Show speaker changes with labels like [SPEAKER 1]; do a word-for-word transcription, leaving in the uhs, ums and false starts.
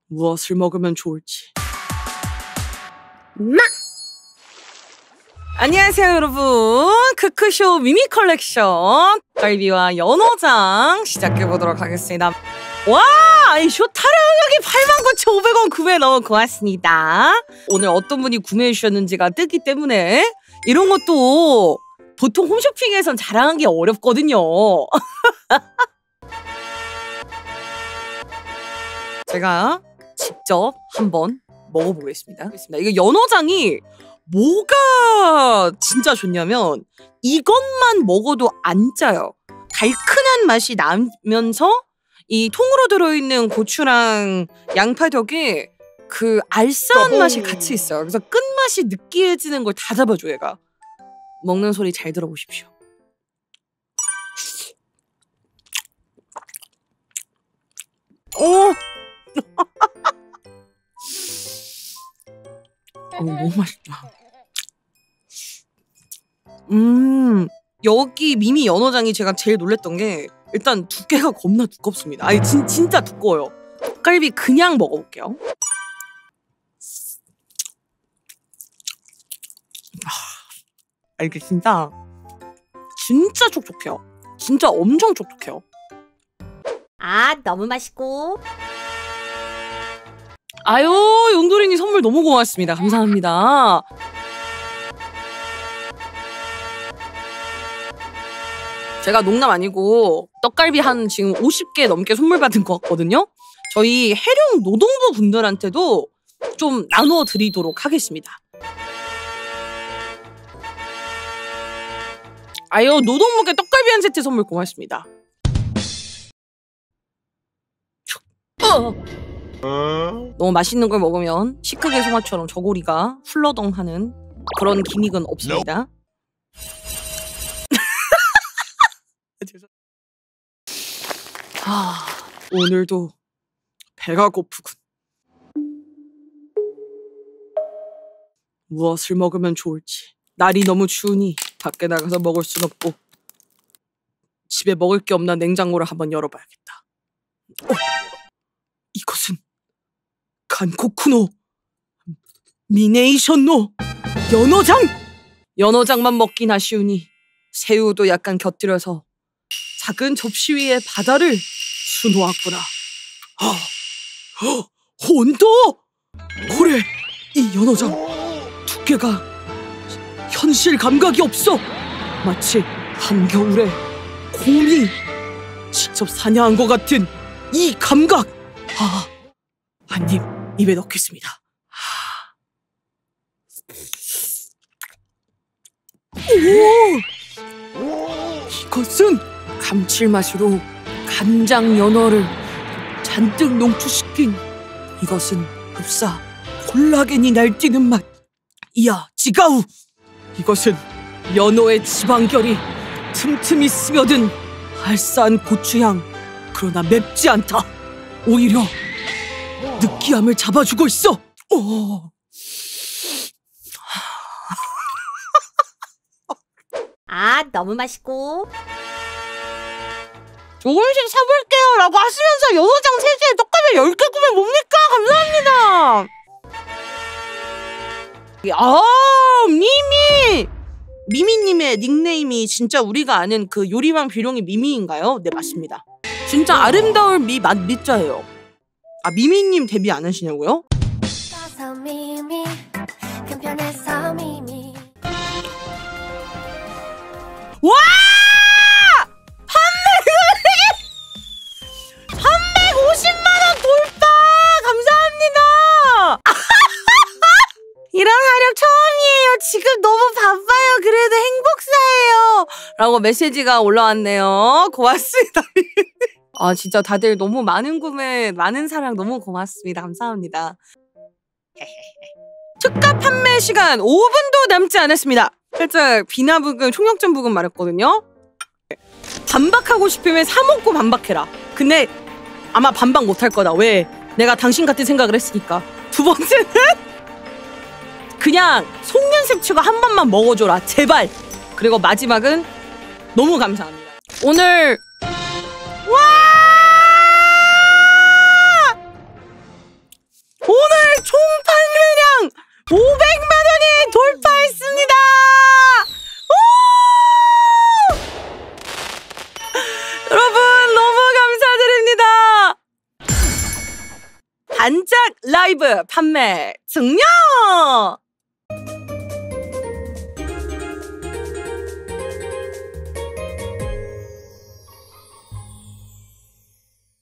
[SPEAKER 1] 무엇을 먹으면 좋을지. 막! 안녕하세요 여러분, 크크쇼 미미 컬렉션 떡갈비와 연어장 시작해보도록 하겠습니다. 와! 이 쇼 타령하기 팔만 구천오백 원 구매 너무 고맙습니다. 오늘 어떤 분이 구매해주셨는지가 뜨기 때문에 이런 것도 보통 홈쇼핑에선 자랑하기 어렵거든요. 제가 직접 한번 먹어보겠습니다. 이거 연어장이 뭐가 진짜 좋냐면 이것만 먹어도 안 짜요. 달큰한 맛이 나면서 이 통으로 들어있는 고추랑 양파 덕에 그 알싸한 맛이 같이 있어요. 그래서 끝맛이 느끼해지는 걸 다 잡아줘 얘가. 먹는 소리 잘 들어보십시오. 오! 어, 너무 맛있다. 음, 여기 미미 연어장이 제가 제일 놀랬던 게 일단 두께가 겁나 두껍습니다. 아니 진, 진짜 두꺼워요. 떡갈비 그냥 먹어볼게요. 아, 이게 진짜 진짜 촉촉해요. 진짜 엄청 촉촉해요.
[SPEAKER 2] 아, 너무 맛있고.
[SPEAKER 1] 아유, 용도리님 선물 너무 고맙습니다. 감사합니다. 제가 농담 아니고 떡갈비 한 지금 오십 개 넘게 선물 받은 것 같거든요. 저희 해룡 노동부 분들한테도 좀 나눠 드리도록 하겠습니다. 아유, 노동부께 떡갈비 한 세트 선물 고맙습니다. 어. 너무 맛있는 걸 먹으면 시크게 송아처럼 저고리가 훌러덩하는 그런 기믹은 없습니다. 아, 오늘도 배가 고프군. 무엇을 먹으면 좋을지. 날이 너무 추우니 밖에 나가서 먹을 순 없고 집에 먹을 게 없나 냉장고를 한번 열어봐야겠다. 어? 이것은 간코쿠노 미네이션노 연어장! 연어장만 먹긴 아쉬우니 새우도 약간 곁들여서 작은 접시 위에 바다를 수놓았구나. 아, 어, 혼도! 그래, 이 연어장 두께가 현실 감각이 없어. 마치 한겨울에 곰이 직접 사냥한 것 같은 이 감각. 아, 한 입 입에 넣겠습니다. 오! 이것은 감칠맛으로 간장 연어를 잔뜩 농축시킨 이것은 흡사 콜라겐이 날뛰는 맛. 이야, 지가우! 이것은 연어의 지방결이 틈틈이 스며든 알싸한 고추향. 그러나 맵지 않다. 오히려 느끼함을 잡아주고 있어. 오.
[SPEAKER 2] 아, 너무 맛있고.
[SPEAKER 1] 조금씩 사볼게요 라고 하시면서 연어장 세 개에 떡갈비 열 개 구매 뭡니까? 감사합니다. 아, 미미! 미미님의 닉네임이 진짜 우리가 아는 그 요리왕 비룡이 미미인가요? 네, 맞습니다. 진짜 아름다울 미, 맛, 미자예요. 아, 미미님 데뷔 안 하시냐고요? 와! 삼백오십만 원 돌파! 감사합니다! 이런 활약 처음이에요. 지금 너무 바빠요. 그래도 행복사예요. 라고 메시지가 올라왔네요. 고맙습니다. 아, 진짜 다들 너무 많은 구매, 많은 사랑 너무 고맙습니다. 감사합니다. 특가 판매 시간 오 분도 남지 않았습니다. 살짝 비나부금, 총력전 부금 말했거든요. 반박하고 싶으면 사 먹고 반박해라. 근데 아마 반박 못할 거다. 왜? 내가 당신 같은 생각을 했으니까. 두 번째는 그냥 속눈썹치고 한 번만 먹어줘라. 제발. 그리고 마지막은 너무 감사합니다. 오늘 와! 단짝 라이브 판매 증명!